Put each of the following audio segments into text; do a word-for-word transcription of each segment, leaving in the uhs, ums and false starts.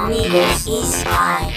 Only this is high.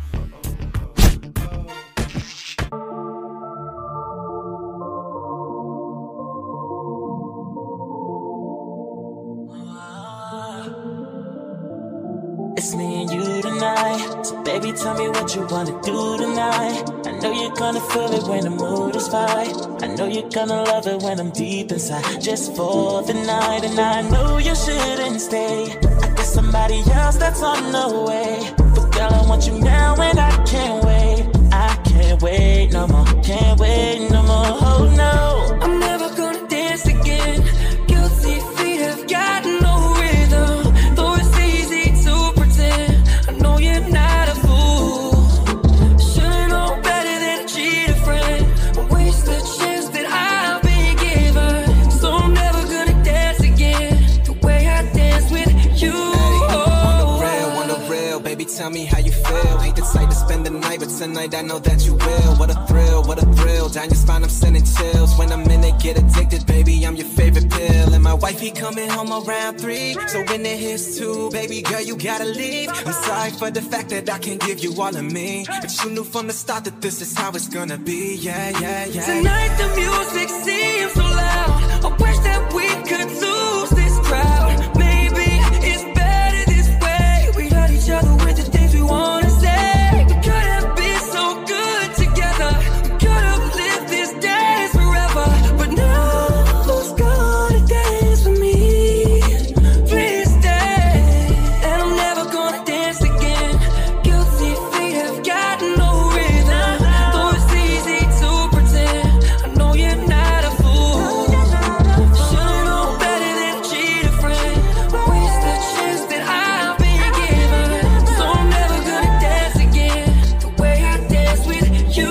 It's me and you tonight, so baby tell me what you wanna do tonight. I know you're gonna feel it when the mood is right. I know you're gonna love it when I'm deep inside, just for the night. And I know you shouldn't stay, I got somebody else that's on the way. But girl, I want you now and I can't wait. I can't wait no more, can't wait no more, oh no. I'm never gonna dance again, guilty feet have got no rhythm. Though it's easy to pretend, I know you're not a fool. Should've known better than to cheat a friend, or waste the chance that I've been given. So I'm never gonna dance again the way I dance with you. Hey, on the real, on the real, baby, tell me how you feel. Ain't the type to spend the night, but tonight I know that you will. What a thrill, what a thrill. Down your spine I'm sending chills. When I'm in it, get addicted, baby, I'm your favorite pill. And my wife, he coming home around three, so when it hits two, baby girl, you gotta leave. I'm sorry for the fact that I can't give you all of me, but you knew from the start that this is how it's gonna be, yeah, yeah, yeah. Tonight the music seems so loud, I wish that we could lose this crowd. Maybe it's better this way, we hurt each other with the things we wanna say. We could have been so good together, we could have lived this dance forever. But now, who's gonna dance with me? Please stay. And I'm never gonna dance again, guilty feet have got no rhythm. Though it's easy to pretend, I know you're not a fool. Should've known better than to cheat a friend, waste the chance that I've been given. So I'm never gonna dance again the way I dance with you.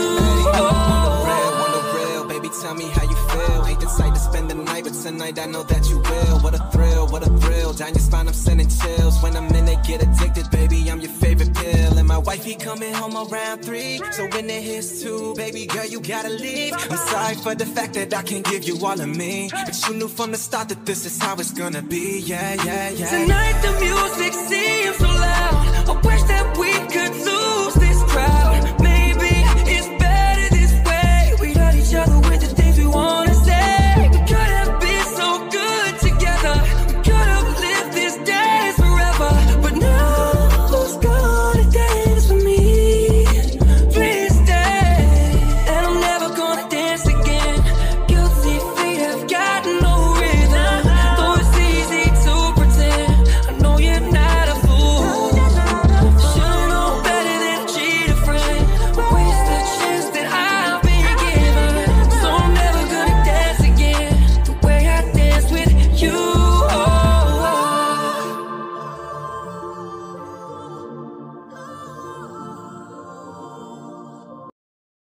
On the real, on the real, baby, tell me how you feel. Ain't the type to spend the night, but tonight I know that you will. What a thrill, what a thrill. Down your spine I'm sending chills. When I'm in it, get addicted, baby, I'm your favorite pill. And my wife, he coming home around three, so when it hits two, baby girl, you gotta leave. I'm sorry for the fact that I can't give you all of me, but you knew from the start that this is how it's gonna be, yeah, yeah, yeah. Tonight the music seems so loud, I wish that we could lose this crowd.